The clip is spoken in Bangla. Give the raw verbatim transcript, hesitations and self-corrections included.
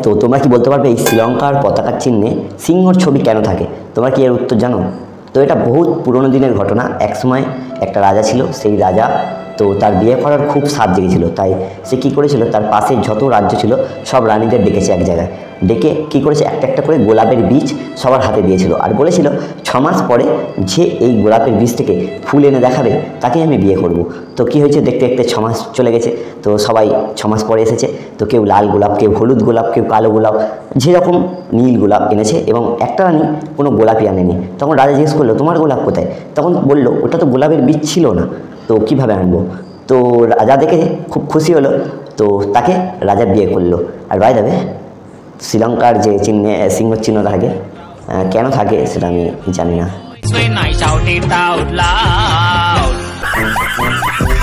তো তোমরা কি বলতে পারবে এই শ্রীলঙ্কার পতাকার চিহ্নে সিংহর ছবি কেন থাকে? তোমরা কি এর উত্তর জানো? তো এটা বহুত পুরনো দিনের ঘটনা। একসময় একটা রাজা ছিল, সেই রাজা তো তার বিয়ে করার খুব সাধ জেগেছিল, তাই সে কী করেছিল, তার পাশে যত রাজ্য ছিল সব রানীদের ডেকেছে এক জায়গায়, ডেকে কী করেছে, একটা একটা করে গোলাপের বীজ সবার হাতে দিয়েছিল আর বলেছিল ছ মাস পরে যে এই গোলাপের বীজ থেকে ফুল এনে দেখাবে তাকে আমি বিয়ে করব। তো কী হয়েছে, দেখতে দেখতে ছ মাস চলে গেছে, তো সবাই ছ মাস পরে এসেছে, তো কেউ লাল গোলাপ, কেউ হলুদ গোলাপ, কেউ কালো গোলাপ, যেরকম নীল গোলাপ এনেছে এবং একটা রানী কোনো গোলাপই আনেনি। তখন রাজা জিজ্ঞেস করলো তোমার গোলাপ কোথায়? তখন বললো ওটা তো গোলাপের বীজ ছিল না, তো কীভাবে আনবো? তো রাজা দেখে খুব খুশি হলো, তো তাকে রাজা বিয়ে করলো। আর বাই দ্য ওয়ে শ্রীলঙ্কার যে চিহ্নে সিংহ চিহ্ন থাকে কেন থাকে সেটা আমি জানি না।